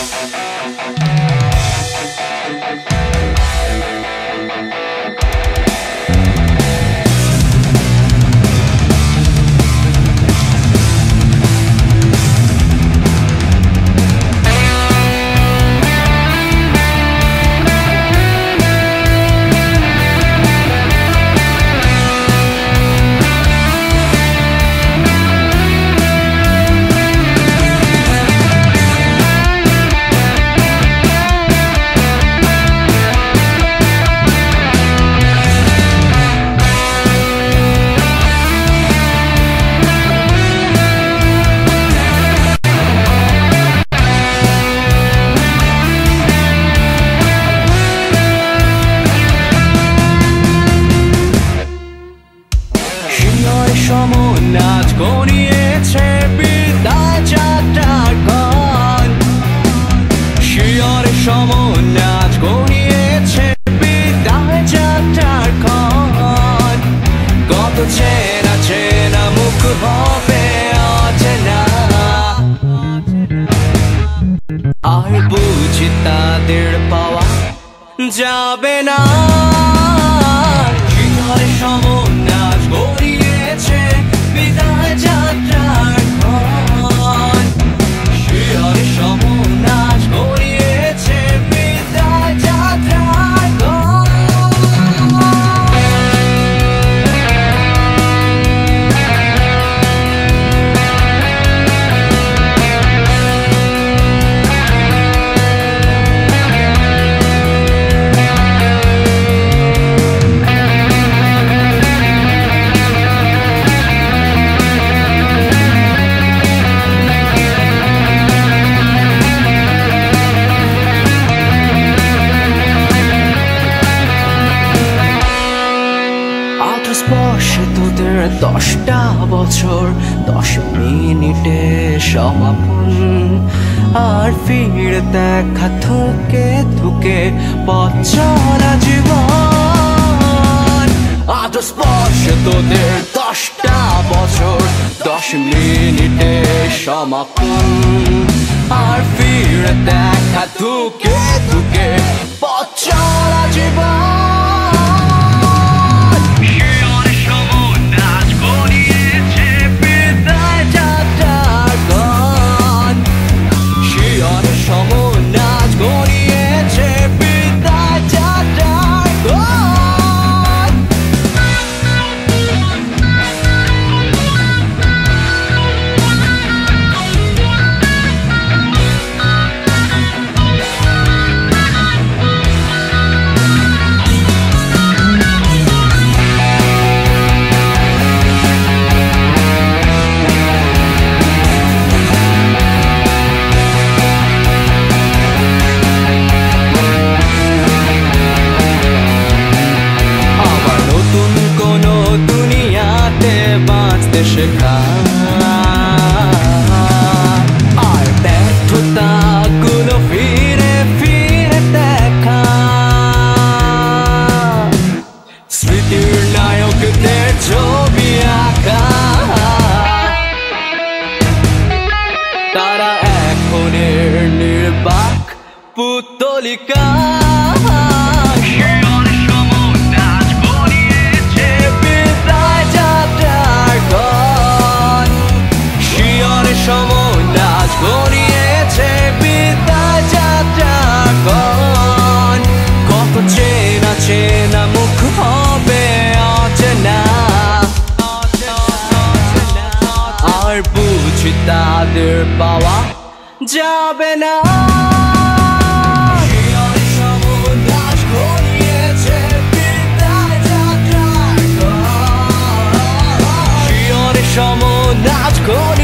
যাবে না শিয়রে সমন আজ গড়িয়েছে বিদায় যাত্রার ক্ষণ শিয়রে সমন আজ গড়িয়েছে বিদায় যাত্রার ক্ষণ স্পর্শে তোদের 10টা বছর 10 মিনিটে সমাপন আর ফিরে দেখা থুকে থুকে পথ চলা জীবন আজ স্পর্শে তোদের 10টা বছর 10 মিনিটে সমাপন আর ফিরে দেখা থুকে থুকে পথ চলা জীবন শেখা আর ব্যর্থতাগুলো ফিরে ফিরে দেখা স্মৃতির নায়কদের ছবি আঁকা তারা এখনের নির্বাক পুতলিকা সমন আজ গড়িয়েছে বিদায় যাত্রার ক্ষণ কত চেনা চেনা মুখ হবে অচেনা আর বুঝি তাদের পাওয়া যাবে না শিয়রে সমন আজ গড়িয়েছে বিদায় যাত্রার ক্ষণ শিয়রে সমন আজ